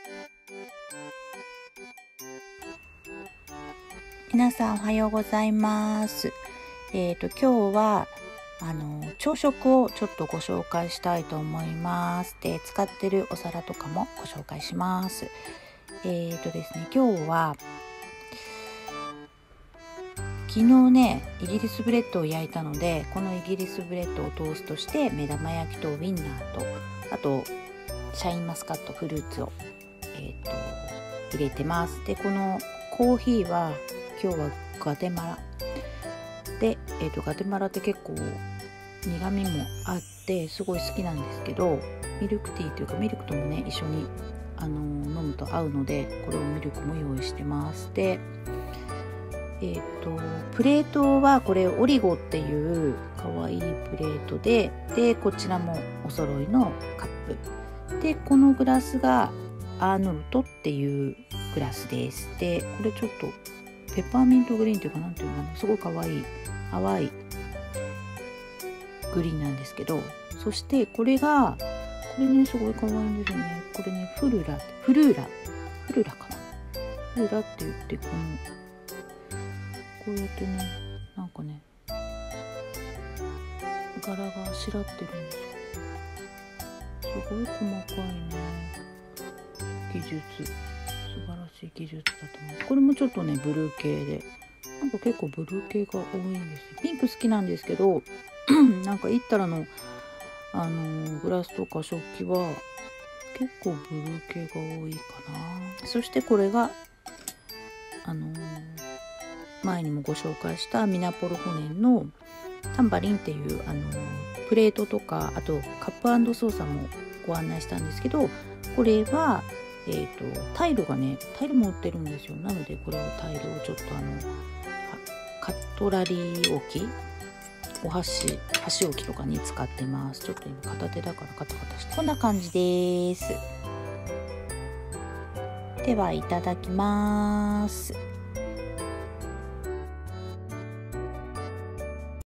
皆さんおはようございます。今日は朝食をちょっとご紹介したいと思います。で、使ってるお皿とかもご紹介します。ですね、今日は昨日ねイギリスブレッドを焼いたので、このイギリスブレッドをトーストして目玉焼きとウインナーと、あとシャインマスカットフルーツを、入れてます。で、このコーヒーは今日はガテマラで、ガテマラって結構苦味もあってすごい好きなんですけど、ミルクティーというかミルクともね一緒に飲むと合うので、これをミルクも用意してます。で、プレートはこれオリゴっていうかわいいプレートで、こちらもお揃いのカップで、このグラスがアーノルトっていうグラスです。で、これちょっとペッパーミントグリーンというか、なんていうのかな、すごいかわいい淡いグリーンなんですけど、そしてこれねすごいかわいいんですよね。これねフルーラかな、フルーラって言って、こうやってね、なんかね柄があしらってるんですよ。すごい細かいね技術、素晴らしい技術だと思います。これもちょっとねブルー系で、なんか結構ブルー系が多いんですよ。ピンク好きなんですけどなんかイッタラのグラスとか食器は結構ブルー系が多いかな。そしてこれが前にもご紹介したミナポルホネンのタンバリンっていうプレートとか、あとカップ&ソーサーもご案内したんですけど、これはタイルも売ってるんですよ。なのでこれをタイルをちょっとカットラリー置き、箸置きとかに使ってます。ちょっと今片手だからカタカタして、こんな感じです。ではいただきます。